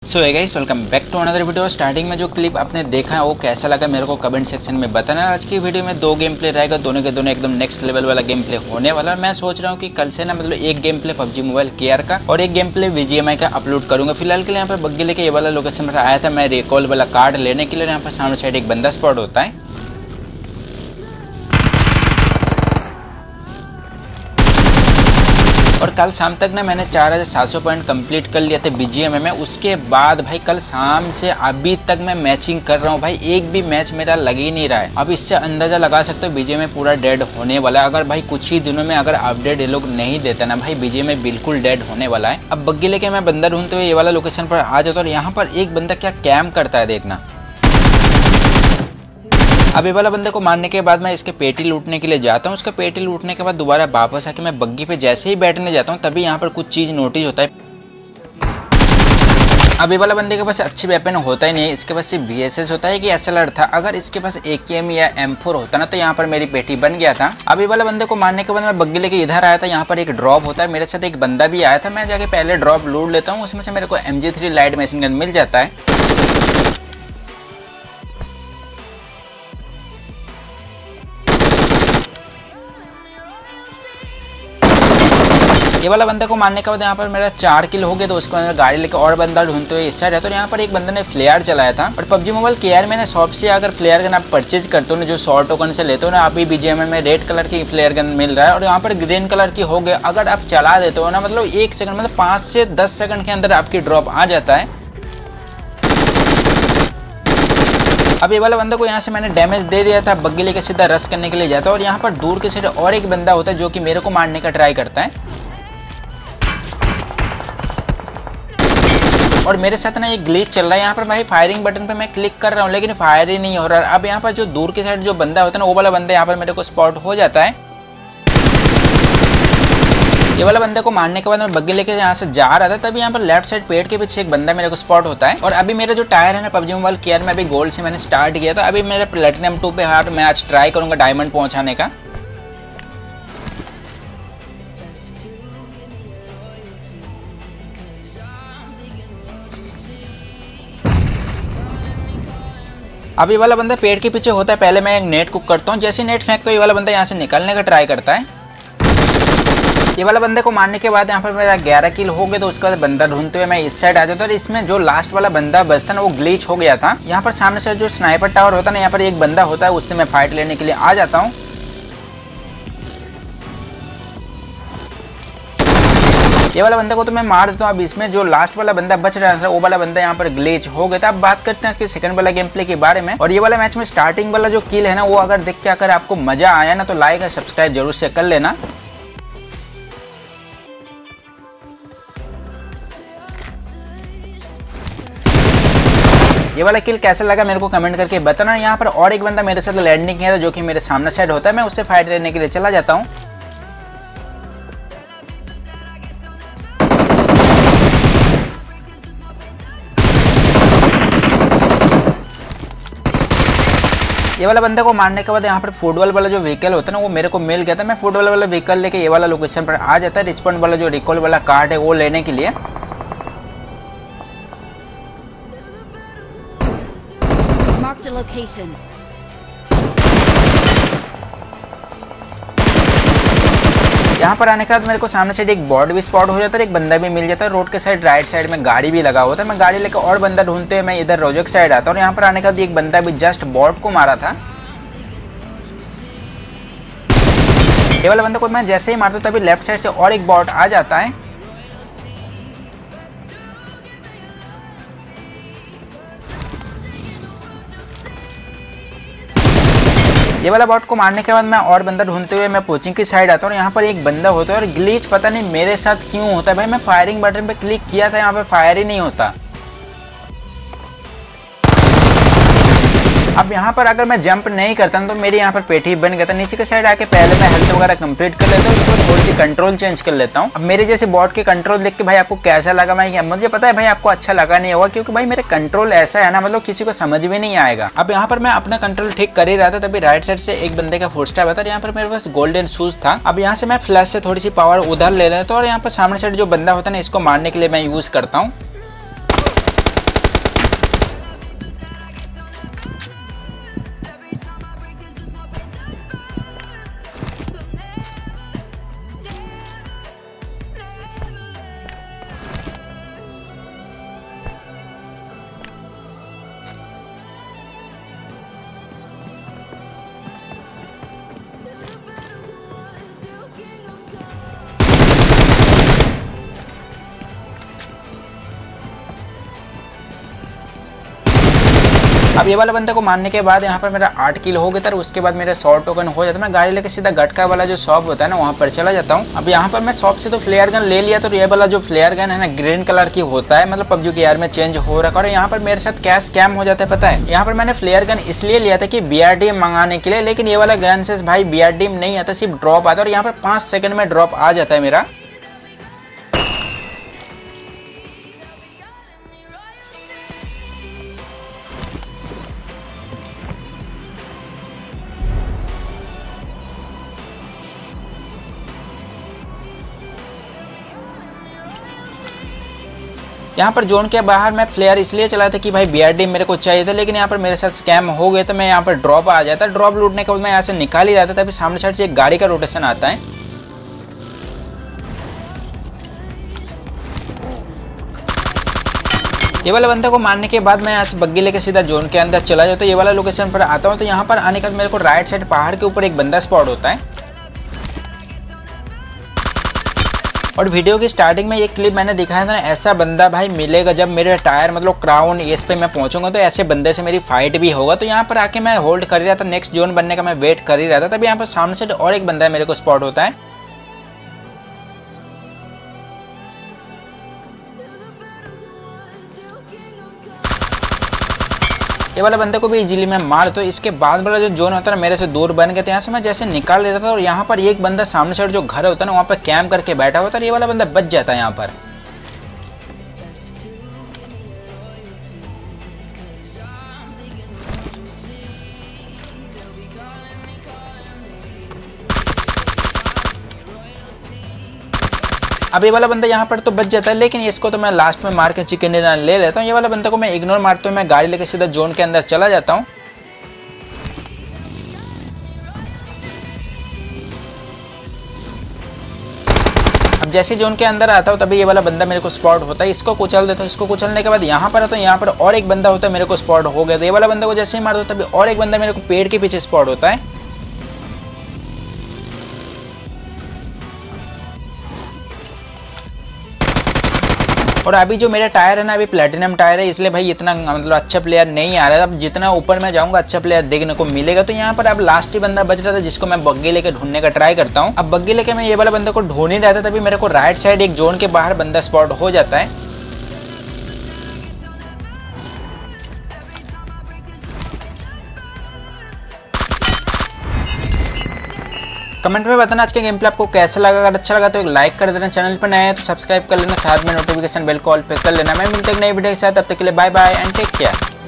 So hey guys, welcome back to another video. Starting में जो clip आपने देखा है वो कैसा लगा मेरे को कमेंट सेक्शन में बताना। आज की वीडियो में दो गेम प्ले रहेगा, दोनों के दोनों एकदम नेक्स्ट लेवल वाला गेम प्ले होने वाला है। मैं सोच रहा हूँ कि कल से ना मतलब एक game play PUBG mobile KR का और एक गेम प्ले VGMI का अपलोड करूँगा। फिलहाल के लिए यहाँ पर बग्गी लेके ये वाला लोकेशन पर आया था मैं रिकॉल वाला कार्ड लेने के लिए। यहाँ पर सामने साइड एक बंदा स्पॉट होता है और कल शाम तक ना मैंने 4700 पॉइंट कंप्लीट कर लिया था BGMI में। उसके बाद भाई कल शाम से अभी तक मैं मैचिंग कर रहा हूँ भाई, एक भी मैच मेरा लग ही नहीं रहा है। अब इससे अंदाजा लगा सकते हो BGMI पूरा डेड होने वाला है। अगर भाई कुछ ही दिनों में अगर अपडेट ये लोग नहीं देता ना भाई, BGMI बिल्कुल डेड होने वाला है। अब बग्गी लेके मैं बंदा ढूंढते हुए ये वाला लोकेशन पर आ जाता हूँ और यहाँ पर एक बंदा क्या कैम्प करता है देखना। अब ये वाला बंदे को मारने के बाद मैं इसके पेटी लूटने के लिए जाता हूँ। उसका पेटी लूटने के बाद दोबारा वापस आके मैं बग्गी पे जैसे ही बैठने जाता हूँ तभी यहाँ पर कुछ चीज़ नोटिस होता है। अब ये वाला बंदे के पास अच्छी वेपन होता ही नहीं है, इसके पास सिर्फ VSS होता है कि SLR था। अगर इसके पास AKM या M4 होता ना तो यहाँ पर मेरी पेटी बन गया था। अब ये वाला बंदे को मारने के बाद मैं बग्गी लेके इधर आया था। यहाँ पर एक ड्रॉप होता है, मेरे साथ एक बंदा भी आया था। मैं जाके पहले ड्रॉप लूट लेता हूँ, उसमें से मेरे को MG3 लाइट मशीन गन मिल जाता है। ये वाला बंदे को मारने के बाद यहाँ पर मेरा 4 किल हो गया। तो उसके बाद गाड़ी लेकर और बंदा ढूंढते हुए इस साइड है। तो यहाँ पर एक बंदे ने फ्लेयर चलाया था और PUBG मोबाइल केयर में शॉप से अगर फ्लेयर गन आप परचेज करते हो ना, जो शॉर्ट टोकन से लेते हो ना, अभी BGMI में रेड कलर की फ्लेयर गन मिल रहा है और यहाँ पर ग्रीन कलर की हो गया। अगर आप चला देते हो ना मतलब 1 सेकंड मतलब 5 से 10 सेकंड के अंदर आपकी ड्रॉप आ जाता है। अब ये वाला बंदा को यहाँ से मैंने डैमेज दे दिया था, बग्गी लेके सीधा रश करने के लिए जाता है और यहाँ पर दूर के साइड और एक बंदा होता है जो कि मेरे को मारने का ट्राई करता है। और मेरे साथ ना ये ग्लिच चल रहा है। यहाँ पर भाई फायरिंग बटन पे मैं क्लिक कर रहा हूँ लेकिन फायर ही नहीं हो रहा। अब यहाँ पर जो दूर के साइड जो बंदा होता है ना, वो वाला बंदा यहाँ पर मेरे को स्पॉट हो जाता है। ये वाला बंदे को मारने के बाद मैं बग्गी लेके यहाँ से जा रहा था, तभी यहाँ पर लेफ्ट साइड पेड़ के पीछे एक बंदा मेरे को स्पॉट होता है। और अभी मेरा जो टायर है ना PUBG मोबाइल केयर में अभी गोल्ड से मैंने स्टार्ट किया था, अभी मेरा प्लेटिनम 2 पे हार्ट मैं आज ट्राई करूंगा डायमंड पहुंचाने का। अब ये वाला बंदा पेड़ के पीछे होता है, पहले मैं एक नेट कुक करता हूँ। जैसे नेट फेंकता हूँ ये वाला बंदा यहाँ से निकलने का ट्राई करता है। ये वाला बंदे को मारने के बाद यहाँ पर मेरा 11 किल हो गया। तो उसके बाद बंदा ढूंढते हुए मैं इस साइड आ जाता हूँ और इसमें जो लास्ट वाला बंदा बचता ना वो ग्लिच हो गया था। यहाँ पर सामने से जो स्नाइपर टावर होता है ना, यहाँ पर एक बंदा होता है, उससे मैं फाइट लेने के लिए आ जाता हूँ। ये वाला बंदा को तो मैं मार देता हूँ। अब इसमें जो लास्ट वाला बंदा बच रहा था वो वाला बंदा यहाँ पर ग्लिच हो गया था। अब बात करते हैं आज के सेकंड वाला गेम प्ले के बारे में। और ये वाला मैच में स्टार्टिंग वाला जो किल है ना, वो अगर देख के अगर आपको मजा आया ना तो लाइक और सब्सक्राइब जरूर से कर लेना। ये वाला किल कैसा लगा मेरे को कमेंट करके बताना। यहाँ पर और एक बंदा मेरे साथ लैंडिंग किया था जो कि मेरे सामने साइड होता है, मैं उससे फाइट लेने के लिए चला जाता हूँ। ये वाला बंदे को मारने के बाद यहाँ पर फुटबॉल वाला जो व्हीकल होता है ना वो मेरे को मिल गया था। मैं फुटबॉल वाला व्हीकल लेके ये वाला लोकेशन पर आ जाता है, रिस्पॉन्ड वाला जो रिकॉल वाला कार्ड है वो लेने के लिए। यहाँ पर आने के बाद मेरे को सामने साइड एक बॉट भी स्पॉट हो जाता है, एक बंदा भी मिल जाता है। रोड के साइड राइट साइड में गाड़ी भी लगा होता है। मैं गाड़ी लेकर और बंदा ढूंढते हुए मैं इधर रोजक साइड आता हूँ और यहाँ पर आने के बाद एक बंदा भी जस्ट बॉट को मारा था। ये वाला बंदा को मैं जैसे ही मारता हूँ तभी लेफ्ट साइड से और एक बॉट आ जाता है। ये वाला बॉट को मारने के बाद मैं और बंदा ढूंढते हुए मैं कोचिंग की साइड आता हूँ और यहाँ पर एक बंदा होता है और ग्लिच पता नहीं मेरे साथ क्यों होता है भाई। मैं फायरिंग बटन पे क्लिक किया था, यहाँ पर फायर ही नहीं होता। अब यहाँ पर अगर मैं जंप नहीं करता तो मेरी यहाँ पर पेटी बन गया था। नीचे के साइड आके पहले मैं हेल्थ वगैरह कंप्लीट कर लेता हूँ, उसके बाद थोड़ी सी कंट्रोल चेंज कर लेता हूँ। अब मेरे जैसे बॉट के कंट्रोल देख के भाई आपको कैसा लगा, मैं मुझे पता है भाई आपको अच्छा लगा नहीं होगा, क्योंकि भाई मेरे कंट्रोल ऐसा है ना मतलब किसी को समझ भी नहीं आएगा। अब यहाँ पर मैं अपना कंट्रोल ठीक कर ही रहा था तभी राइट साइड से एक बंदे का फुटस्टेप आता है। यहाँ पर मेरे पास गोल्डन शूज था। अब यहाँ से मैं फ्लैश से थोड़ी सी पावर उधर ले लेता हूँ और यहाँ पर सामने साइड जो बंदा होता है ना इसको मारने के लिए मैं यूज करता हूँ। ये वाला बंदे को मारने के बाद यहाँ पर मेरा 8 किल हो गया था। उसके बाद मेरा 100 टोकन हो जाता है। मैं गाड़ी लेके सीधा गटका वाला जो शॉप होता है ना वहाँ पर चला जाता हूँ। अब यहाँ पर मैं शॉप से तो फ्लेयर गन ले लिया। तो ये वाला जो फ्लेयर गन है ना ग्रीन कलर की होता है, मतलब पबजी के यार में चेंज हो रखा। और यहाँ पर मेरे साथ क्या स्कैम हो जाता है पता है। यहाँ पर मैंने फ्लेयर गन इसलिए लिया था कि BRDM मंगाने के लिए, लेकिन ये वाला गन से भाई BRDM नहीं आता, सिर्फ ड्रॉप आता है। और यहाँ पर 5 सेकंड में ड्रॉप आ जाता है मेरा। यहाँ पर जोन के बाहर मैं फ्लेयर इसलिए चलाया था कि भाई BRDM मेरे को चाहिए था, लेकिन यहाँ पर मेरे साथ स्कैम हो गया। तो मैं यहाँ पर ड्रॉप आ जाता। ड्रॉप लूटने के बाद मैं यहाँ से निकाल ही रहा था, तभी सामने साइड से एक गाड़ी का रोटेशन आता है। ये वाला बंदा को मारने के बाद मैं यहाँ से बग्गी लेके सीधा जोन के अंदर चला जाता। ये वाला लोकेशन पर आता हूँ। तो यहाँ पर आने के बाद मेरे को राइट साइड पहाड़ के ऊपर एक बंदा स्पॉट होता है। और वीडियो की स्टार्टिंग में ये क्लिप मैंने दिखाया था ना, ऐसा बंदा भाई मिलेगा जब मेरे टायर मतलब क्राउन एस पे मैं पहुंचूंगा, तो ऐसे बंदे से मेरी फाइट भी होगा। तो यहाँ पर आके मैं होल्ड कर ही रहा था, नेक्स्ट जोन बनने का मैं वेट कर ही रहा था। तभी यहाँ पर सामने से और एक बंदा मेरे को स्पॉट होता है। ये वाला बंदे को भी इजीली मैं मार। तो इसके बाद वाला जो जोन होता है ना मेरे से दूर बन गया था। यहाँ से मैं जैसे निकाल लेता था और यहाँ पर एक बंदा सामने साइड जो घर होता है ना वहाँ पर कैंप करके बैठा होता है। ये वाला बंदा बच जाता है यहाँ पर। अब ये वाला बंदा यहाँ पर तो बच जाता है, लेकिन इसको तो मैं लास्ट में मार के चिकन डिनर ले लेता हूँ। ये वाला बंदा को मैं इग्नोर मारता हूँ। मैं गाड़ी लेके सीधा जोन के अंदर चला जाता हूँ। अब जैसे जोन के अंदर आता हूँ तभी ये वाला बंदा मेरे को स्पॉट होता है। इसको कुचल देता हूँ। इसको कुचलने के बाद यहाँ पर आता हूँ। यहाँ पर और एक बंदा होता है, मेरे को स्पॉट हो गया। तो ये वाला बंदा को जैसे ही मारता हूँ तभी और एक बंदा मेरे को पेड़ के पीछे स्पॉट होता है। और अभी जो मेरा टायर है ना अभी प्लेटिनम टायर है, इसलिए भाई इतना मतलब अच्छा प्लेयर नहीं आ रहा है। अब जितना ऊपर मैं जाऊंगा अच्छा प्लेयर देखने को मिलेगा। तो यहाँ पर अब लास्ट ही बंदा बच रहा था जिसको मैं बग्गी लेके ढूंढने का ट्राई करता हूँ। अब बग्गी लेके मैं ये वाला बंदा को ढूंढ ही रहा था, तभी मेरे को राइट साइड एक जोन के बाहर बंदा स्पॉट हो जाता है। कमेंट में बताना आज के गेम प्ले आपको कैसा लगा। अगर अच्छा लगा तो एक लाइक कर देना, चैनल पर नया है तो सब्सक्राइब कर लेना, साथ में नोटिफिकेशन बेल कॉल पे कर लेना। मैं मिलते हैं एक नई वीडियो के साथ, तब तक के लिए bye bye and take care.